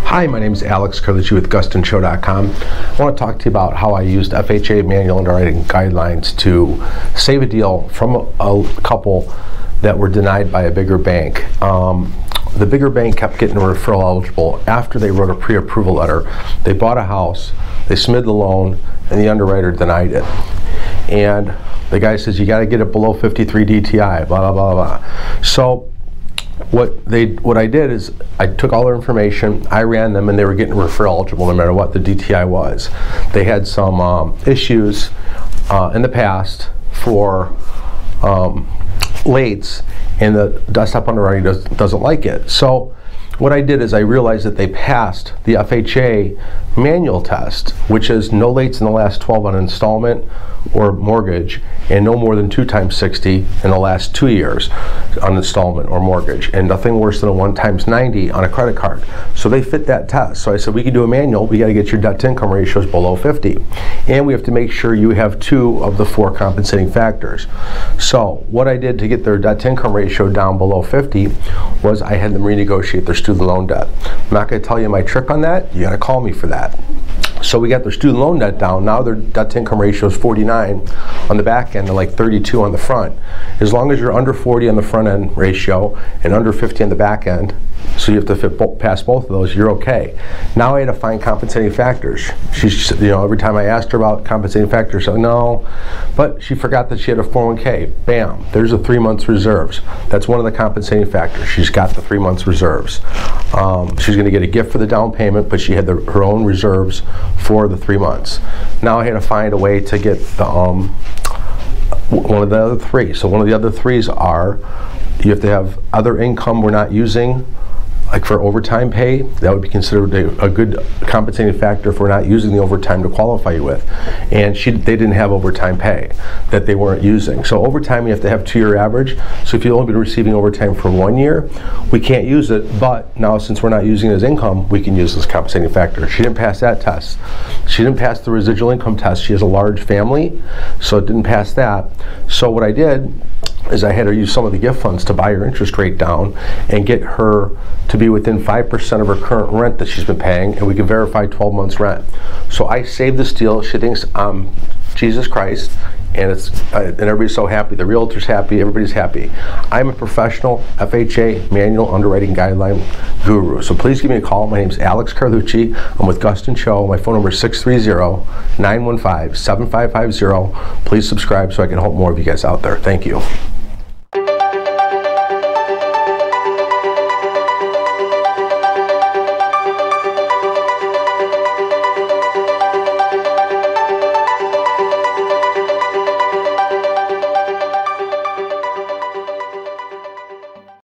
Hi, my name is Alex Carlucci with GustonShow.com. I want to talk to you about how I used FHA manual underwriting guidelines to save a deal from a couple that were denied by a bigger bank. The bigger bank kept getting referral eligible after they wrote a pre-approval letter. They bought a house, they submitted the loan, and the underwriter denied it. And the guy says, you got to get it below 53 DTI, blah, blah, blah, blah. So what I did is I took all their information, I ran them, and they were getting referral eligible no matter what the DTI was. They had some issues in the past for lates, and the desktop underwriting doesn't like it. So what I did is I realized that they passed the FHA manual test, which is no lates in the last 12 on installment or mortgage, and no more than 2 times 60 in the last 2 years on installment or mortgage, and nothing worse than a 1 times 90 on a credit card. So they fit that test. So I said, we can do a manual, we got to get your debt to income ratios below 50, and we have to make sure you have 2 of the 4 compensating factors. So what I did to get their debt to income ratio down below 50 was I had them renegotiate their student loan debt. I'm not going to tell you my trick on that. You got to call me for that. So we got their student loan debt down. Now their debt to income ratio is 49 on the back end and like 32 on the front. As long as you're under 40 on the front end ratio and under 50 on the back end, so you have to fit past both of those, you're okay. Now I had to find compensating factors. She's, every time I asked her about compensating factors, she's like, no, but she forgot that she had a 401k. Bam, there's a 3 months reserves. That's one of the compensating factors. She's got the 3 months reserves. She's going to get a gift for the down payment, but she had her own reserves for the 3 months. Now I had to find a way to get the one of the other 3. So one of the other 3s are, you have to have other income we're not using, like for overtime pay. That would be considered a good compensating factor if we're not using the overtime to qualify you with. And they didn't have overtime pay that they weren't using. So overtime, you have to have 2-year average. So if you've only been receiving overtime for 1 year, we can't use it. But now since we're not using it as income, we can use this compensating factor. She didn't pass that test. She didn't pass the residual income test. She has a large family, so it didn't pass that. So what I did is I had her use some of the gift funds to buy her interest rate down and get her to be within 5% of her current rent that she's been paying, and we can verify 12 months rent. So I saved this deal. She thinks I'm Jesus Christ, and and everybody's so happy. The realtor's happy, everybody's happy. I'm a professional FHA manual underwriting guideline guru. So please give me a call. My name is Alex Carlucci. I'm with Guston Show. My phone number is 630-915-7550. Please subscribe so I can help more of you guys out there. Thank you.